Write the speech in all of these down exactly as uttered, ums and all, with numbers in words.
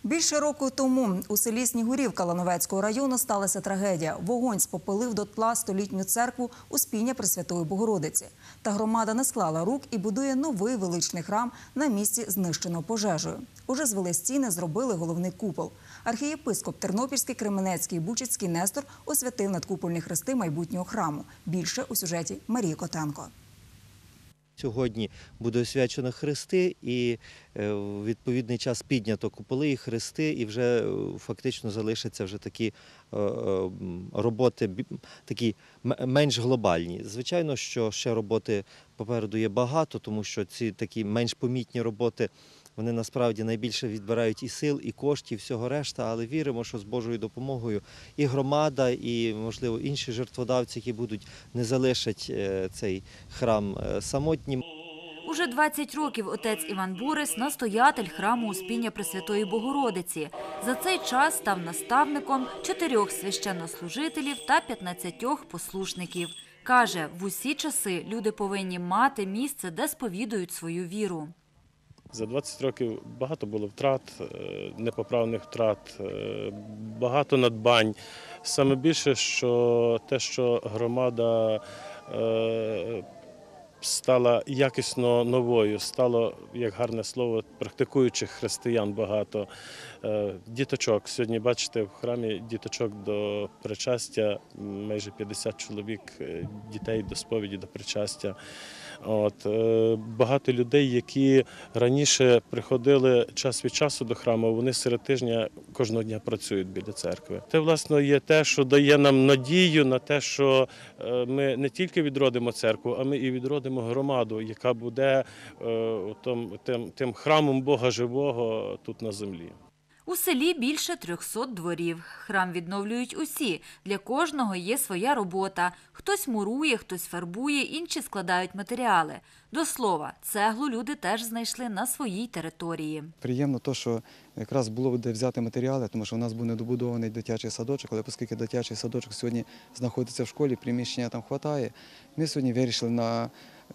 Більше року тому у селі Снігурівка Лановецького району сталася трагедія. Вогонь спопилив дотла столітню церкву Успіння Пресвятої Богородиці. Та громада не склала рук і будує новий величний храм на місці, знищеного пожежею. Уже звели стіни, зробили головний купол. Архієпископ Тернопільський, Кременецький і Бучицький Нестор освятив надкупольні хрести майбутнього храму. Більше у сюжеті Марії Котенко. Сьогодні буде освячено хрести і в відповідний час піднято куполи і хрести, і вже фактично залишаться вже такі роботи, такі менш глобальні. Звичайно, що ще роботи попереду є багато, тому що ці такі менш помітні роботи, вони насправді найбільше відбирають і сил, і коштів, всього решта, але віримо, що з Божою допомогою і громада, і, можливо, інші жертводавці, які будуть, не залишать цей храм самотнім. Уже двадцять років отець Іван Бурис – настоятель храму Успіння Пресвятої Богородиці. За цей час став наставником чотирьох священнослужителів та п'ятнадцятьох послушників. Каже, в усі часи люди повинні мати місце, де сповідують свою віру. За двадцять років багато було втрат, непоправних втрат, багато надбань. Саме більше, що те, що громада стала якісно новою, стало, як гарне слово, практикуючих християн багато. Діточок. Сьогодні, бачите, в храмі діточок до причастя, майже п'ятдесят чоловік дітей до сповіді, до причастя. От, багато людей, які раніше приходили час від часу до храму, вони серед тижня кожного дня працюють біля церкви. Це, власне, є те, що дає нам надію на те, що ми не тільки відродимо церкву, а ми і відродимо громаду, яка буде тим, тим храмом Бога живого тут на землі. У селі більше трьохсот дворів. Храм відновлюють усі. Для кожного є своя робота. Хтось мурує, хтось фарбує, інші складають матеріали. До слова, цеглу люди теж знайшли на своїй території. Приємно те, що якраз було де взяти матеріали, тому що у нас був недобудований дитячий садочок, але оскільки дитячий садочок сьогодні знаходиться в школі, приміщення там вистачає, ми сьогодні вирішили на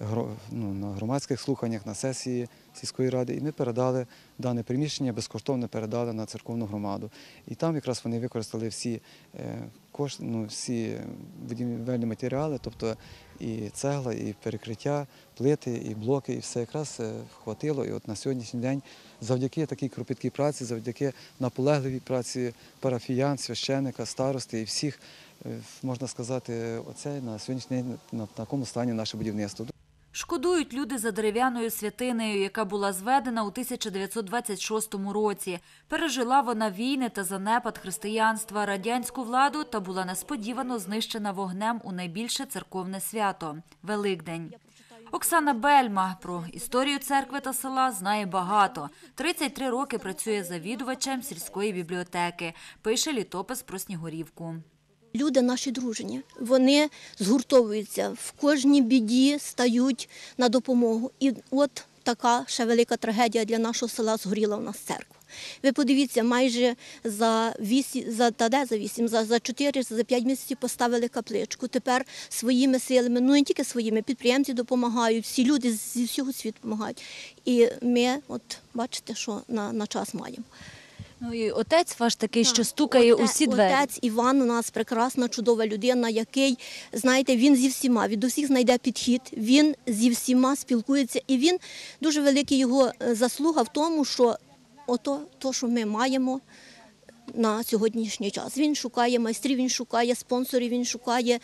Ну, на громадських слуханнях, на сесії сільської ради, і ми передали дане приміщення, безкоштовно передали на церковну громаду. І там якраз вони використали всі, кошти, ну, всі будівельні матеріали, тобто і цегла, і перекриття, плити, і блоки, і все якраз хватило. І от на сьогоднішній день завдяки такій кропіткій праці, завдяки наполегливій праці парафіян, священика, старости і всіх, можна сказати, оце на сьогоднішній день на такому стані наше будівництво. Шкодують люди за дерев'яною святинею, яка була зведена у тисяча дев'ятсот двадцять шостому році. Пережила вона війни та занепад християнства, радянську владу та була несподівано знищена вогнем у найбільше церковне свято – Великдень. Оксана Бельма про історію церкви та села знає багато. тридцять три роки працює завідувачем сільської бібліотеки. Пише літопис про Снігурівку. Люди наші дружні, вони згуртовуються, в кожній біді стають на допомогу. І от така ще велика трагедія для нашого села: згоріла у нас церква. Ви подивіться, майже за вісім, за, та де за вісім, за, за чотири, за п'ять місяців поставили капличку. Тепер своїми силами, ну не тільки своїми, підприємці допомагають, всі люди зі всього світу допомагають. І ми, от бачите, що на, на час маємо. Ну і отець ваш такий, що стукає Оте, усі двері. Отець Іван у нас прекрасна, чудова людина, який, знаєте, він зі всіма, від усіх знайде підхід, він зі всіма спілкується. І він, дуже велика його заслуга в тому, що ото, то, що ми маємо на сьогоднішній час. Він шукає майстрів, він шукає спонсорів, він шукає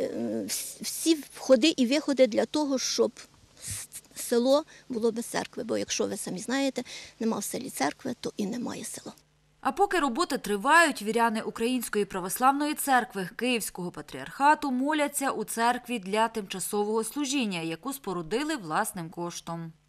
всі входи і виходи для того, щоб село було без церкви, бо якщо ви самі знаєте, нема в селі церкви, то і немає села. А поки роботи тривають, віряни Української православної церкви Київського патріархату моляться у церкві для тимчасового служіння, яку спорудили власним коштом.